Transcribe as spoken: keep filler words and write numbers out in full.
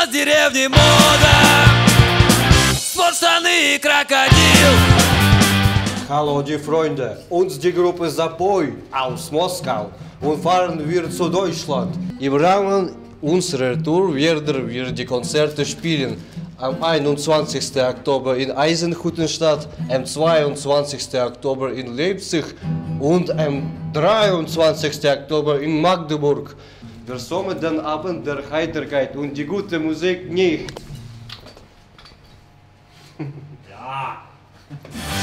с деревни мода, спортштаны и крокодил. Hallo die Freunde, uns die Gruppe Zapoy aus Moskau und fahren wir zu Deutschland. Im Rahmen unserer Tour werden wir die Konzerte spielen. Am einundzwanzigsten Oktober in Eisenhüttenstadt, am zweiundzwanzigsten Oktober in Leipzig und am dreiundzwanzigsten Oktober in Magdeburg. Wir sommen den Abend der Heiterkeit und die gute Musik nicht. Ja.